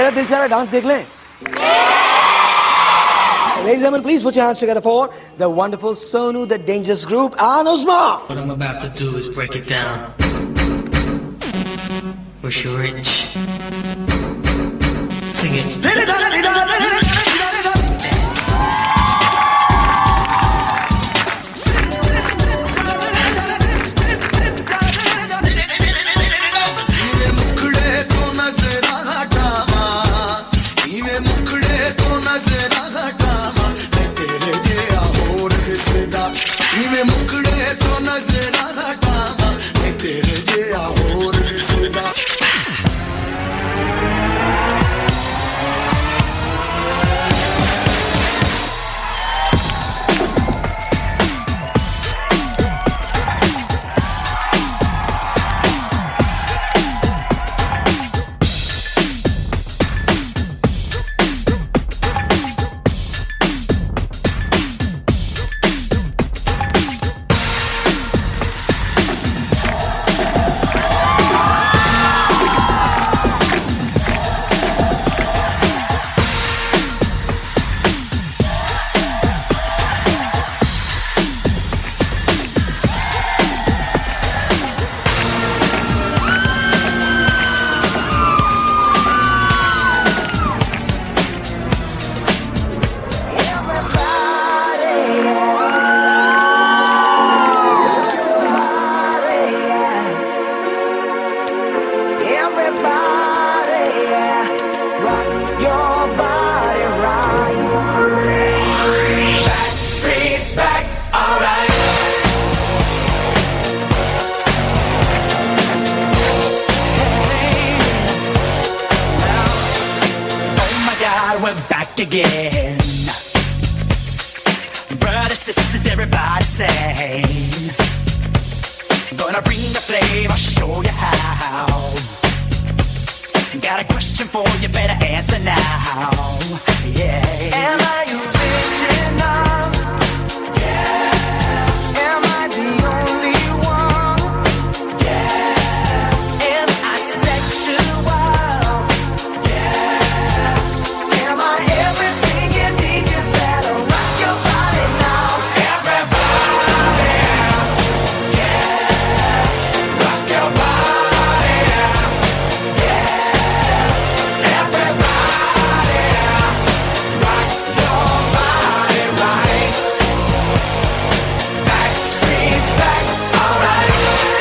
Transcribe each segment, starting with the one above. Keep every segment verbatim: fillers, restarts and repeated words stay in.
मेरा दिल चाह रहा है डांस देख लें. Ladies and gentlemen, please put your hands together for the wonderful Sonu, the Dangerous Group, and Uzma. What I'm about to do is break it down. Wish you're rich. Sing it. Again, brothers, sisters, everybody sing. Gonna bring the flame, I'll show you how. Got a question for you, better answer now. Yeah. Am I original? Yeah. Am I the only one? Yeah. Am I sexual? Yeah. Am I everything you need? You better rock your body now. Everybody, yeah. Rock your body, yeah. Everybody, rock your body right. Backstreet's back, alright.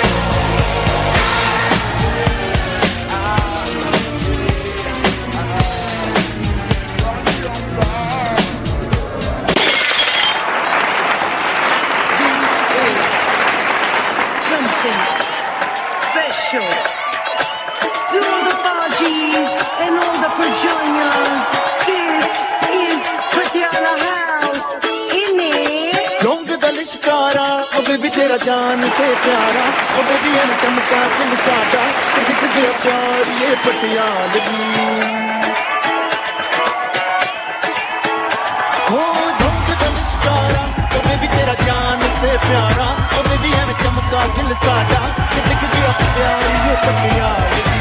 Something special to all the Baji's and all the Perjunians. This is Patiala House. In it. लोग दलिशकारा ओ baby तेरा जान से प्यारा ओ baby है चमका दिल सादा दिख गया प्यार ये पटियालगी हो लोग दलिशकारा ओ बेबी तेरा जान से प्यारा ओ बेबी है चमका दिल सादा दिख गया प्यार ये पटियालगी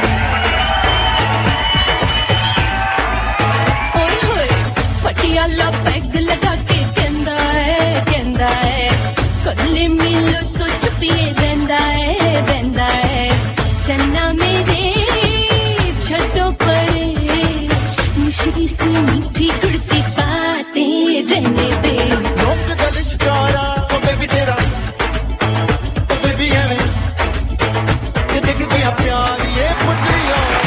ओए होए पटियाला बैग लगा के कहंदा है कहंदा है कल्ले मिलो तो चुपिए रहंदा है रहंदा है चन्ना मेरे छठों पर मिश्री सी मीठी कुर्सी बातें रहने दे लोग दलिशकारा ओ बेबी तेरा ओ बेबी है ये दिख गया प्यार ये पटियालगी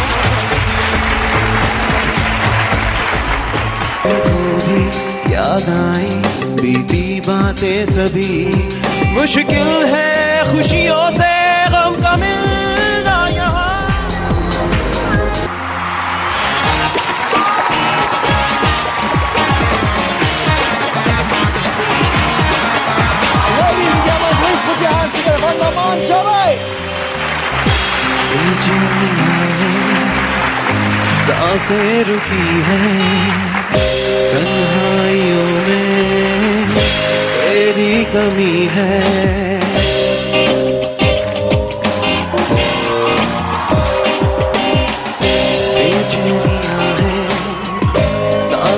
भी याद आई बीती बातें सभी मुश्किल है खुशियों से गम का मिलना यहाँ Ladies and gentlemen, please put your hands together for Noman Javed. सांसें रुकी हैं तन्हाइयों में तेरी कमी है बेचैनियाँ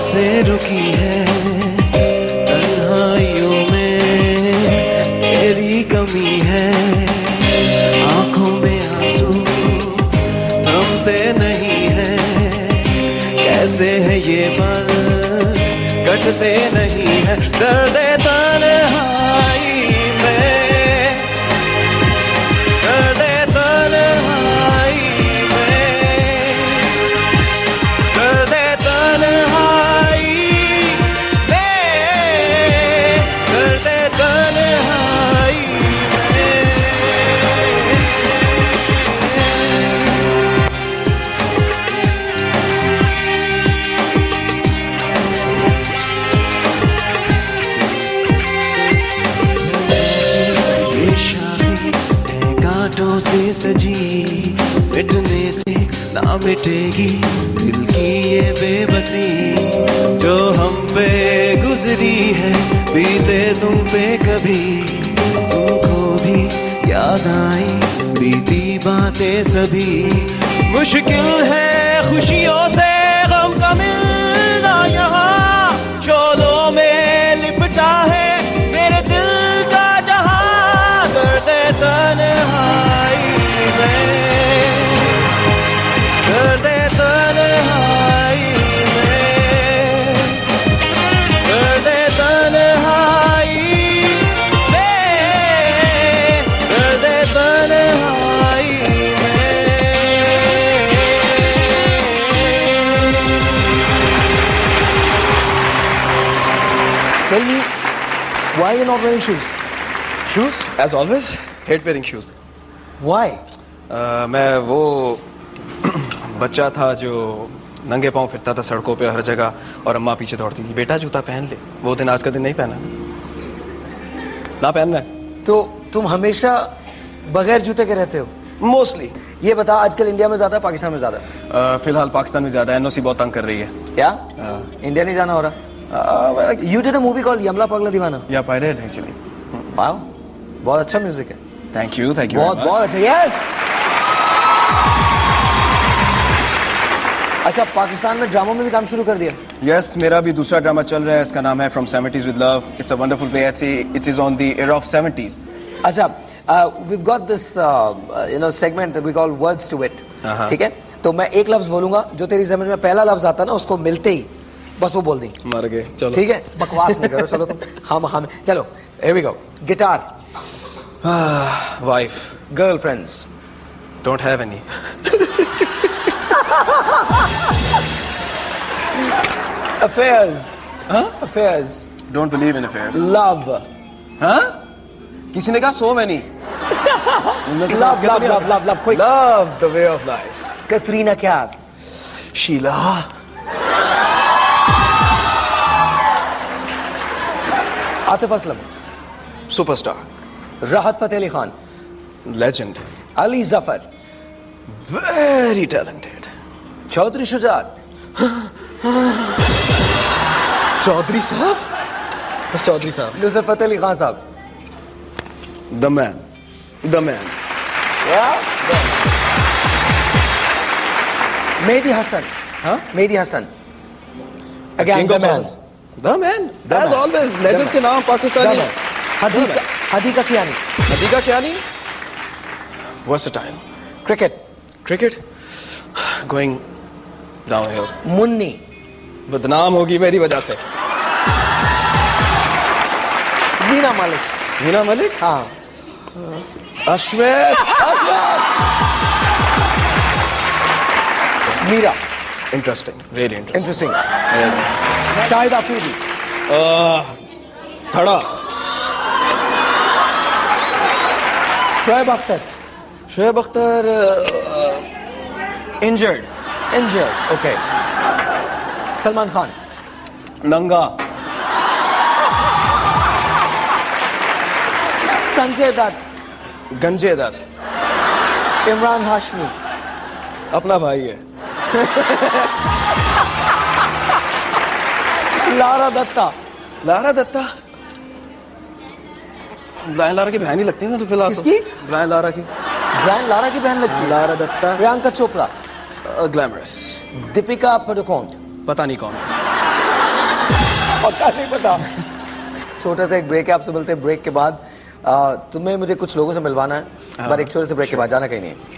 सांसें रुकी है, तन्हाइयों में तेरी कमी है, आंखों में आंसू थमते नहीं है, कैसे है ये पल कटते नहीं है, दर्द तन्हाई में, दर्द तन्हाई में, दर्द तन्हाई में, दर्द तन्हाई में। ये शाही है कांटों से सजी, मिटने से ना मिटेगी दिल की ये बेबसी, जो हम पे गुजरी है बीते तुम पे कभी, तुमको भी याद आई बीती बातें सभी, मुश्किल है खुशियों से गम का मिलना, यहाँ शोलों में लिपटा है मेरे दिल का जहां, दर्द तन्हाई में, दर्द तन्हाई में, दर्द तन्हाई में, दर्द तन्हाई में। Tell me, why you're not wearing shoes? Shoes, as always, hate wearing shoes. Why? Uh, मैं वो बच्चा था जो नंगे पांव फिरता था सड़कों पे हर जगह, और अम्मा पीछे दौड़ती थी, बेटा जूता पहन ले। वो दिन आज का दिन नहीं पहना, ना पहनना है। तो तुम हमेशा बगैर जूते के रहते हो? मोस्टली। ये बता, आजकल इंडिया में ज्यादा, पाकिस्तान में ज्यादा? uh, फिलहाल पाकिस्तान में ज्यादा, एनओसी बहुत तंग कर रही है। क्या इंडिया नहीं जाना हो रहा? You did a movie called Yamla Pagla Deewana. या I did actually. वाओ, बहुत अच्छा म्यूजिक है। Thank you, thank you. बहुत बहुत अच्छा। यस। अच्छा, पाकिस्तान में ड्रामों में भी काम शुरू कर दिया? यस, मेरा भी दूसरा ड्रामा चल रहा है, इसका नाम है from seventies with love. It's a wonderful play, it is on the era of seventies. अच्छा, we have got this you know segment we call words to it, ठीक है? तो मैं एक लफ्ज बोलूंगा, जो तेरी समझ में पहला लफ्ज आता है ना, उसको मिलते ही बस वो बोल दी। मर गए, चलो ठीक है, बकवास नहीं करो, चलो तुम खाम खाम। चलो, here we go. Guitar. Wife. Girlfriends. Don't have any. Affairs. Affairs. Don't believe in affairs. Love. हाँ? किसी ने कहा so many. Love love love love love quick. Love the way of life. Katrina Kaif. Sheila. Atif Aslam. Superstar. Rahat Fateh Ali Khan. Legend. Ali Zafar. Very talented. Chaudhry Shujaat. Chaudhry Sahab? बस Chaudhry Sahab. Nusrat Fateh Ali Khan Sahab. The man, the man. Mehdi Hassan. हाँ? Mehdi Hasan. Again, the man. The man. As always, legends के नाम Pakistani. Hadiqa Hadiqa Kiani. Hadiqa Kiani. Versatile. Cricket. Cricket. Going downhill. Munni. बदनाम होगी मेरी वजह से। वीना मालिक। वीना मलिक। हाँ। अश्वेत। Meera. Interesting. Really interesting. Interesting. Really. Shahid Afridi. Uh, थड़ा। Shoaib Akhtar. Shoaib Akhtar. Injured. Injured. Okay. Salman Khan. नंगा। संजय दत्त। गंजे दत्त। इमरान हाशमी। अपना भाई है। लारा दत्ता। लारा दत्ता। ब्रायन लारा की बहन ही लगती है ना, तो फिलहाल किसकी? ब्रायन लारा की। ब्रायन लारा की बहन लगती है। लारा दत्ता। प्रियंका चोपड़ा। ग्लैमरस। दीपिका पादुकोण। पता नहीं कौन। पक्का नहीं पता। छोटा सा एक ब्रेक है, आपसे मिलते हैं ब्रेक के बाद। आ, तुम्हें मुझे कुछ लोगों से मिलवाना है, पर एक छोटे से ब्रेक के बाद जाना कहीं नहीं है।